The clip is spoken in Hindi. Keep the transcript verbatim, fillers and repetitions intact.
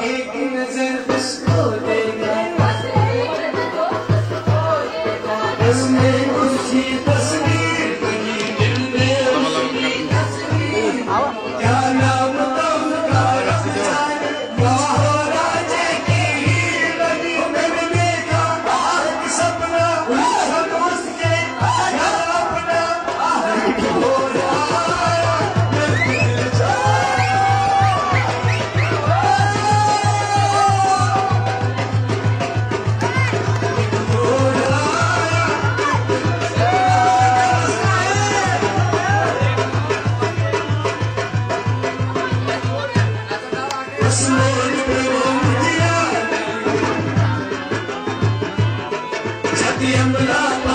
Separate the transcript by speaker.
Speaker 1: एक नजर उसको देगा, उसने उसकी तस्वीर बनी दिल में, उसकी तस्वीर। क्या नाम तो उसका बाहो राजे की हीर बनी। मैंने देखा आज सपना सब उसके आया अपना हो रहा मैं दिल चाहा। Yamla